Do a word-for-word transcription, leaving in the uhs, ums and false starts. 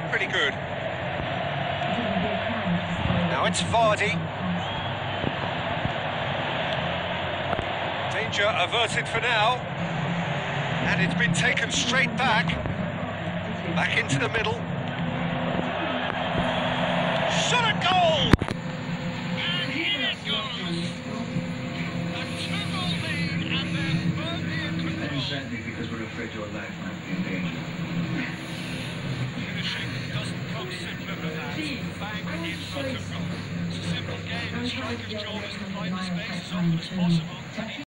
pretty good. Now it's Vardy. Danger averted for now. And it's been taken straight back. Back into the middle. Shot a goal! And here it goes. A two-goal lead, and they're firmly in control. And certainly because we're afraid your life might be in danger. Finishing doesn't come simpler than that. Bang in front of goal. It's a simple game. The striker's job is to find the space as often as possible.